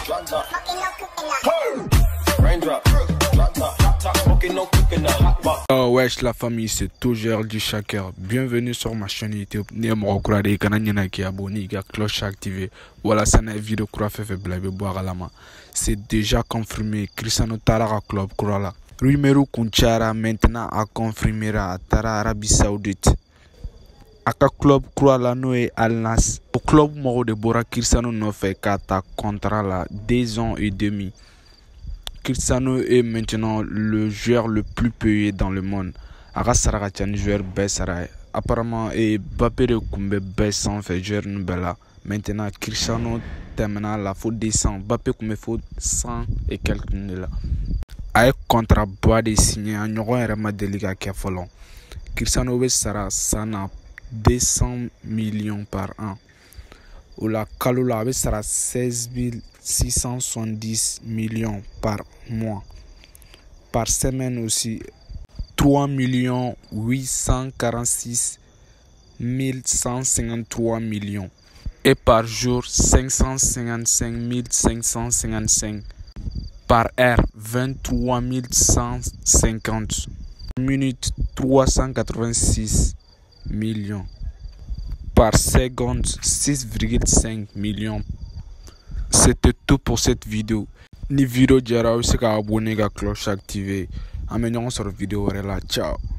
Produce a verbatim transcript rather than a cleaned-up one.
Oh wesh la famille, c'est toujours du Shaker. Bienvenue sur ma chaîne YouTube. Ni mo kura de kana nyana ki abonné, ga cloche activée. Voilà, ça n'a vidéo kura fait fait blague boire à la main. C'est déjà confirmé. Cristiano Tara club kura la. Rumero Kunchara maintenant a confirmé à Tara Arabie Saoudite. Aka club kura la no e Al Nassr. Au club moro de Bora Cristiano no fait kata contrat la deux ans et demi. Cristiano est maintenant le joueur le plus payé dans le monde. Aka Saragatian joueur Bessaray. Apparemment, et Mbappé de Koumbe Bessan fait joueur Nubela. Maintenant, Cristiano termina la faute descend. Mbappé Koumbe faut cent et quelques là. Avec contrat bois de signé en Yoron Rama de Liga qui a fallu. Cristiano sera sana deux cents millions par an. Ou la Kalula sera seize mille six cent soixante-dix millions par mois. Par semaine aussi, trois millions huit cent quarante-six mille cent cinquante-trois millions. Et par jour, cinq cent cinquante-cinq mille cinq cent cinquante-cinq. Par heure, vingt-trois mille cent cinquante. Minute, trois cent quatre-vingt-six millions. Par seconde, six virgule cinq millions. C'était tout pour cette vidéo. Ni vidéo jara aussi ka abonner, ka cloche activée. Amenons sur vidéo là. Ciao.